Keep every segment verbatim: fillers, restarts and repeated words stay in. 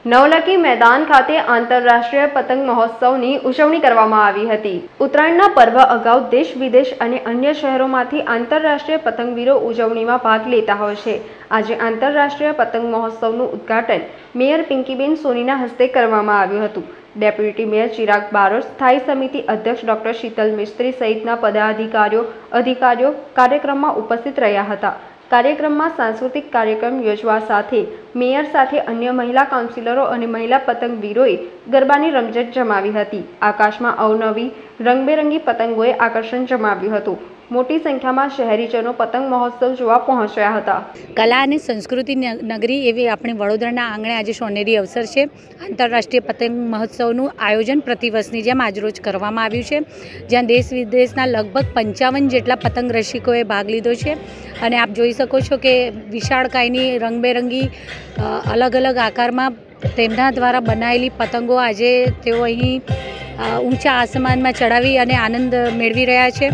નવલખી મેદાન ખાતે આંતરરાષ્ટ્રીય પતંગ મહોત્સવની ઉજવણી કરવામાં આવી હતી। ઉત્તરાયણના પર્વ અગાઉ દેશ વિદેશ અને અન્ય શહેરોમાંથી આંતરરાષ્ટ્રીય પતંગવીરો ઉજવણીમાં ભાગ લેતા હોય છે। આજે આંતરરાષ્ટ્રીય પતંગ મહોત્સવનું ઉદ્ઘાટન મેયર પિંકીબેન સોનીના હસ્તે કરવામાં આવ્યું હતું। ડેપ્યુટી મેયર ચિરાગ બારોટ, સ્થાયી સમિતિ અધ્યક્ષ ડોક્ટર શીતલ મિસ્ત્રી સહિતના પદાધિકારીઓ અધિકારીઓ કાર્યક્રમમાં ઉપસ્થિત રહ્યા હતા। कार्यक्रम में सांस्कृतिक कार्यक्रम योजवा साथे मेयर साथे अन्य महिला काउंसिलरो और महिला पतंगवीरोए गरबानी रमझट जमावी हती। आकाश में अवनवी रंगबेरंगी पतंगोए आकर्षण जमाव्युं हतुं। मोटी संख्या में शहरीजनों पतंग महोत्सव जोवा पहोंच्या हता। कला और संस्कृति नगरी एवं अपने वडोदराना आंगणे आज सोनेरी अवसर है। आंतरराष्ट्रीय पतंग महोत्सवનું आयोजन प्रतिवर्षની જેમ આજરોજ કરવામાં આવ્યું છે, જ્યાં દેશ વિદેશના લગભગ પંચાવન જેટલા પતંગ રસિકોએ ભાગ લીધો છે। અને આપ જોઈ શકો છો કે વિશાળકાયની રંગબેરંગી અલગ અલગ આકારમાં તેમના દ્વારા બનાવેલી પતંગો આજે તેઓ અહીં ઊંચા આસમાનમાં ચડાવી અને આનંદ મેળવી રહ્યા છે।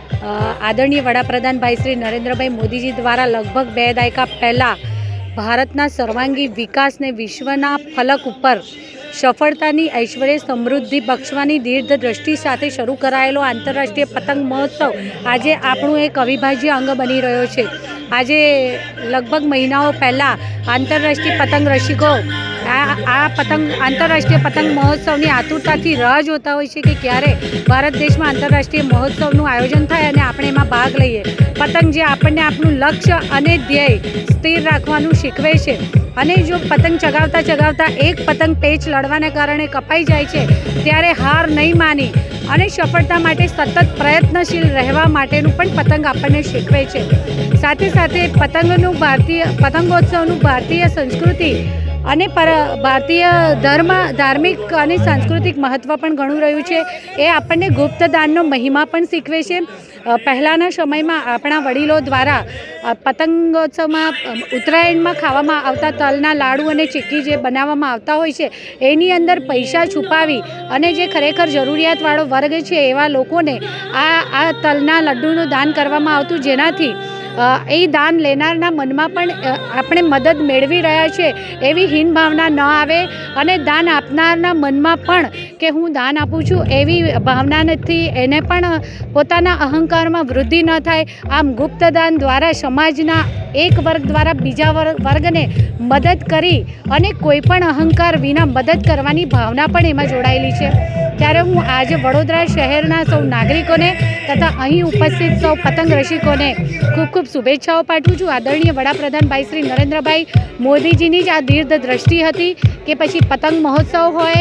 आदरणीय वडाप्रधान भाई श्री नरेन्द्र भाई मोदी जी द्वारा लगभग बे दायका पहला भारतना सर्वांगी विकास ने विश्वना फलक पर सफलतानी ऐश्वर्य समृद्धि बक्षवानी दीर्घ दृष्टि साथ शुरू करायेलो आंतरराष्ट्रीय पतंग महोत्सव आज आपणुं एक अविभाज्य अंग बनी रह्यो छे। आज लगभग महीनाओं पहला आंतरराष्ट्रीय पतंग रसिको आ पतंग आंतरराष्ट्रीय पतंग महोत्सव की आतुरता थी राह जोता होय छे कि क्यारे भारत देश में आंतरराष्ट्रीय महोत्सव आयोजन थाय अने आपणे एमां भाग लईए। पतंग जे आपणे आपनुं लक्ष्य अने ध्येय स्थिर राखवानुं शीखवे छे अने जो पतंग चगावता चगावता एक पतंग पेच लड़वाने कारणे कपाई जाय छे त्यारे हार नहीं मानी अने सफलता माटे सतत प्रयत्नशील रहेवा माटेनुं पण पतंग आपणे शीखवे छे। साथे साथे पतंगनुं भारतीय पतंगोत्सवनुं भारतीय संस्कृति અને પર ભારતીય ધર્મ ધાર્મિક અને સાંસ્કૃતિક મહત્ત્વ પણ ઘણું રહ્યું છે। એ આપણને ગુપ્તદાનનો મહિમા પણ શીખવે છે। પહેલાંના સમયમાં આપણા વડીલો દ્વારા પતંગોત્સવમાં ઉત્તરાયણમાં ખાવામાં આવતા તલના લાડુ અને ચીક્કી જે બનાવવામાં આવતા હોય છે એની અંદર પૈસા છુપાવી અને જે ખરેખર જરૂરિયાતવાળો વર્ગ છે એવા લોકોને આ આ તલના લડ્ડુનું દાન કરવામાં આવતું, જેનાથી એ દાન લેનારના મનમાં પણ આપણે મદદ મેળવી રહ્યા છે એવી હીન ભાવના ન આવે અને દાન આપનારના મનમાં પણ કે હું દાન આપું છું એવી ભાવનાથી એને પણ પોતાના અહંકારમાં વૃદ્ધિ ન થાય। આમ ગુપ્તદાન દ્વારા સમાજના એક વર્ગ દ્વારા બીજા વર્ગને મદદ કરી અને કોઈ પણ અહંકાર વિના મદદ કરવાની ભાવના પણ એમાં જોડાયેલી છે। ત્યારે હું આજે વડોદરા શહેરના સૌ નાગરિકોને તથા અહીં ઉપસ્થિત સૌ પતંગ રસિકોને ખૂબ ખૂબ શુભેચ્છાઓ પાઠવું છું। આદરણીય વડાપ્રધાન ભાઈ શ્રી નરેન્દ્રભાઈ મોદીજીની જ આ દીર્ઘ દ્રષ્ટિ હતી કે પછી પતંગ મહોત્સવ હોય,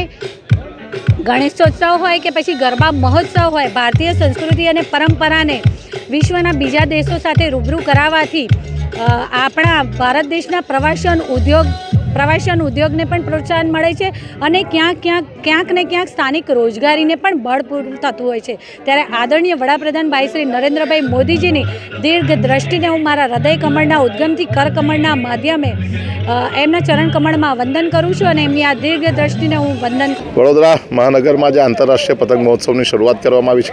ગણેશોત્સવ હોય કે પછી ગરબા મહોત્સવ હોય, ભારતીય સંસ્કૃતિ અને પરંપરાને વિશ્વના બીજા દેશો સાથે રૂબરૂ કરાવવાથી આપણા ભારત દેશના પ્રવાસન ઉદ્યોગ પ્રવાસન ઉદ્યોગને પણ પ્રોત્સાહન મળે છે અને ક્યાંક ક્યાંક ક્યાંક ને ક્યાંક સ્થાનિક રોજગારીને પણ બળ પૂરું થતું હોય છે। ત્યારે આદરણીય વડાપ્રધાન ભાઈ શ્રી નરેન્દ્રભાઈ મોદીજીની દીર્ઘ દ્રષ્ટિને હું મારા હૃદય કમળના ઉદ્ગમથી કર કમળના માધ્યમે એમના ચરણ કમળમાં વંદન કરું છું અને એમની આ દીર્ઘ દ્રષ્ટિને હું વંદન વડોદરા મહાનગરમાં જે આંતરરાષ્ટ્રીય પતંગ મહોત્સવની શરૂઆત કરવામાં આવી છે।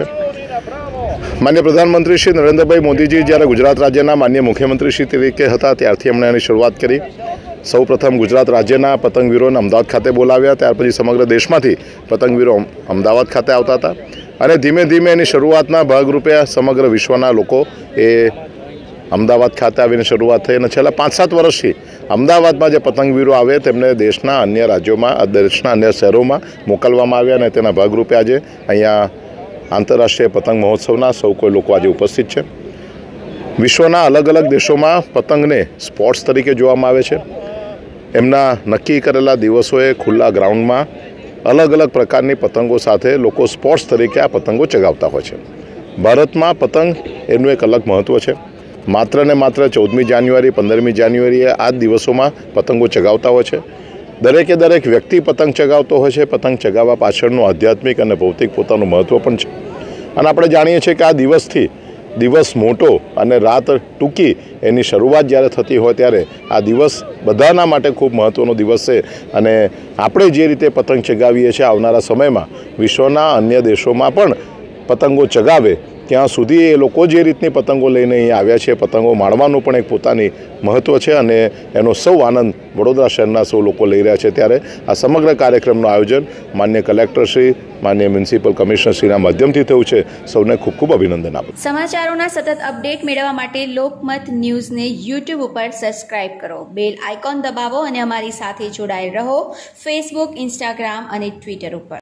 मान्य प्रधानमंत्री श्री नरेन्द्रभाई मोदीजी જ્યારે गुजरात राज्यना मान्य मुख्यमंत्री श्री तरीके हता त्यारथी एमणे एनी शुरुआत करी। सौ प्रथम गुजरात राज्यना पतंगवीरोने अमदावाद खाते बोलाव्या, त्यार पछी समग्र देशमांथी पतंगवीरो अमदावाद खाते आवता हता अने धीमे धीमे एनी शरूआतना भागरूपे समग्र विश्वना लोको ए अमदावाद खाते आवीने शरूआत थई अने छेल्ला पांच सात वर्षथी अमदावादमां जे पतंगवीरो आवे तेमने देशना अन्य राज्योमां देशना अन्य शहेरोमां मोकलवामां आव्या अने तेना भागरूपे आज अहींया आंतरराष्ट्रीय पतंग महोत्सवना सौ कोई लोग आज उपस्थित है। विश्वना अलग अलग देशों में पतंग ने स्पोर्ट्स तरीके जोवामां आवे छे। एमना नक्की करेला दिवसोए खुला ग्राउंड में अलग अलग प्रकारनी पतंगों साथे लोग स्पोर्ट्स तरीके आ पतंगों चगावता होय छे। भारत में पतंग एनुं एक अलग महत्व है। मात्र ने मात्र चौदमी जान्युआरी पंदरमी जान्युआरीए आ दिवसों में पतंगों चगावता होय छे। दरेके दरेक व्यक्ति पतंग चगावतो होय छे। पतंग चगाववा पाछळनुं आध्यात्मिक अने भौतिक पोतानुं महत्व पण छे अने आपणे जाणीए छीए के आ दिवसथी दिवस मोटो अने रात टूंकी एनी शरूआत ज्यारे थती होय त्यारे आ दिवस बधाना माटे खूब महत्वनो दिवस छे अने आपणे जे रीते पतंग चगावीए छीए आवनारा समयमां विश्वना अन्य देशोमां पण पतंगो चगावे ત્યાં સુધી એ લોકો જે રીતની પતંગો લઈને અહીં આવ્યા છે, પતંગો માણવાનું પણ એક પોતાની મહત્ત્વ છે અને એનો સૌ આનંદ વડોદરા શહેરના સૌ લોકો લઈ રહ્યા છે. ત્યારે આ સમગ્ર કાર્યક્રમનું આયોજન માન્ય કલેક્ટરશ્રી, માન્ય મ્યુનિસિપલ કમિશનરશ્રીના માધ્યમથી થયું છે. સૌને ખૂબ ખૂબ અભિનંદન આપું. સમાચારોના સતત અપડેટ મેળવવા માટે લોકમત ન્યૂઝને યુટ્યુબ ઉપર સબસ્ક્રાઇબ કરો, બેલ આઇકોન દબાવો અને અમારી સાથે જોડાયેલ રહો ફેસબુક, ઇન્સ્ટાગ્રામ અને ટ્વિટર ઉપર.